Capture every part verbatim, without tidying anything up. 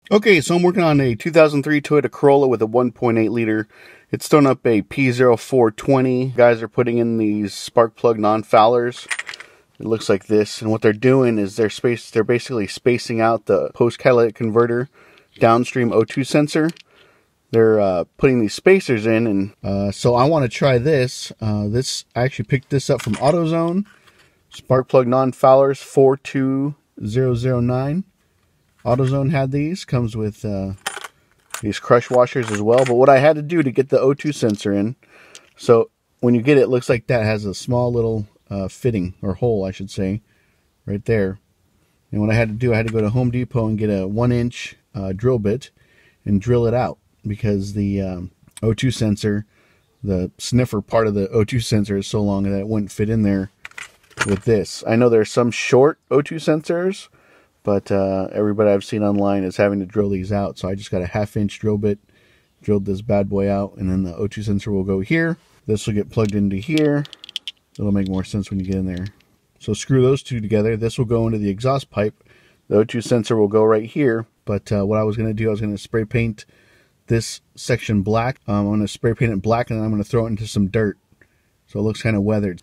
Okay, so I'm working on a two thousand three Toyota Corolla with a one point eight liter. It's throwing up a P zero four twenty. Guys are putting in these spark plug non-foulers. It looks like this, and what they're doing is they're space they're basically spacing out the post catalytic converter downstream O two sensor. They're uh, putting these spacers in, and uh, so I want to try this. Uh, this I actually picked this up from AUTOZONE. Spark plug non-foulers four two zero zero nine. AUTOZONE had these. Comes with uh, these crush washers as well. But what I had to do to get the O two sensor in, so when you get it, it looks like that has a small little uh, fitting, or hole I should say, right there. And what I had to do, I had to go to Home Depot and get a one inch uh, drill bit and drill it out, because the um, O two sensor, the sniffer part of the O two sensor is so long that it wouldn't fit in there with this. I know there's some short O two sensors, but uh, everybody I've seen online is having to drill these out. So I just got a half inch drill bit, drilled this bad boy out, and then the O two sensor will go here. This will get plugged into here. It'll make more sense when you get in there. So screw those two together. This will go into the exhaust pipe. The O two sensor will go right here. But uh, what I was going to do, I was going to spray paint this section black. Um, I'm going to spray paint it black, and then I'm going to throw it into some dirt, so it looks kind of weathered.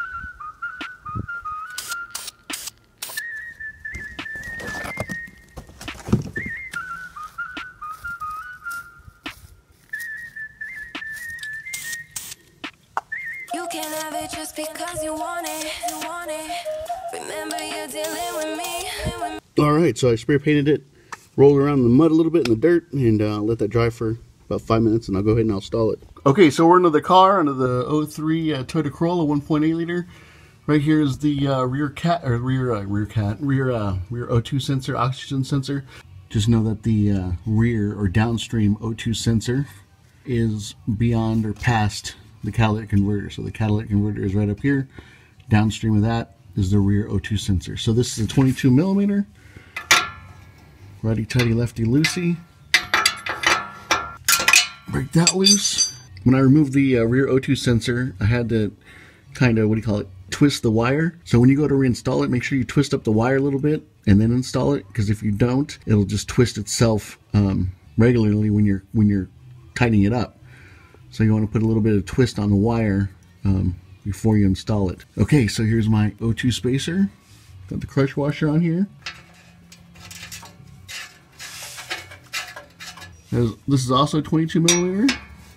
You can have it just because you want it. You want it. Remember, you're dealing with me. All right, so I spray painted it, rolled around in the mud a little bit in the dirt, and uh, let that dry for about five minutes, and I'll go ahead and I'll install it. Okay, so we're into the car, under the oh three uh, Toyota Corolla one point eight liter. Right here is the uh, rear cat, or rear uh, rear cat, rear uh, rear O two sensor, oxygen sensor. Just know that the uh, rear or downstream O two sensor is beyond or past the catalytic converter. So the catalytic converter is right up here. Downstream of that is the rear O two sensor. So this is a twenty-two millimeter. Righty tighty, lefty loosey. Break that loose. When I removed the uh, rear O two sensor, I had to kind of, what do you call it, twist the wire. So when you go to reinstall it, make sure you twist up the wire a little bit and then install it, because if you don't, it'll just twist itself um, regularly when you're when you're tightening it up. So you want to put a little bit of twist on the wire um, before you install it. Okay, so here's my O two spacer. Got the crush washer on here. This is also twenty-two millimeter.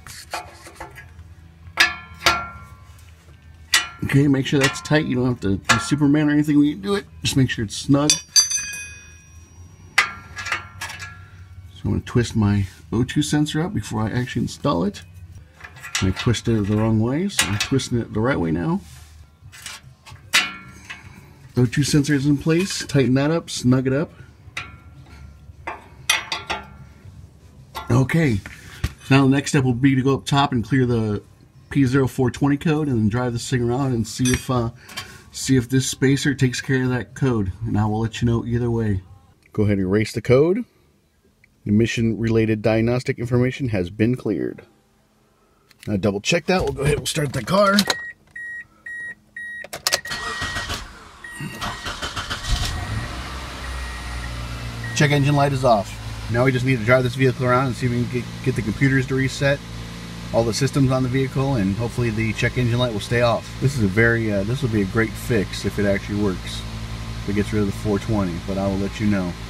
Okay, make sure that's tight. You don't have to be Superman or anything when you do it. Just make sure it's snug. So I'm going to twist my O two sensor up before I actually install it. I twisted it the wrong way, so I'm twisting it the right way now. O two sensor is in place. Tighten that up, snug it up. Okay, now the next step will be to go up top and clear the P zero four twenty code, and then drive this thing around and see if uh, see if this spacer takes care of that code. And I will let you know either way. Go ahead and erase the code. Emission-related diagnostic information has been cleared. Now double check that. We'll go ahead and start the car. Check engine light is off. Now we just need to drive this vehicle around and see if we can get, get the computers to reset, all the systems on the vehicle, and hopefully the check engine light will stay off. This is a very, uh, this will be a great fix if it actually works. If it gets rid of the four twenty, but I will let you know.